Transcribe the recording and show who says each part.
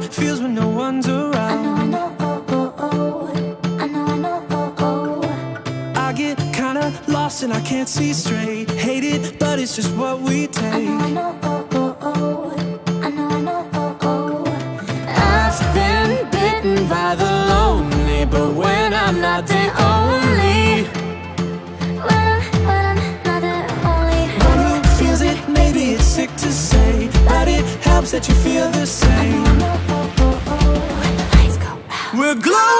Speaker 1: it feels when no one's around.
Speaker 2: I know, oh, oh, oh. I know, oh, oh.
Speaker 1: I get kinda lost and I can't see straight. Hate it, but it's just what we take.
Speaker 2: I know, oh, oh, oh. I know, oh, oh.
Speaker 1: I've been bitten by the lonely, but when I'm not the only
Speaker 2: When I'm not the only
Speaker 1: one who feels it, maybe it's sick to say, but it helps that you feel the same.
Speaker 2: When the lights go out,
Speaker 1: We're glowing.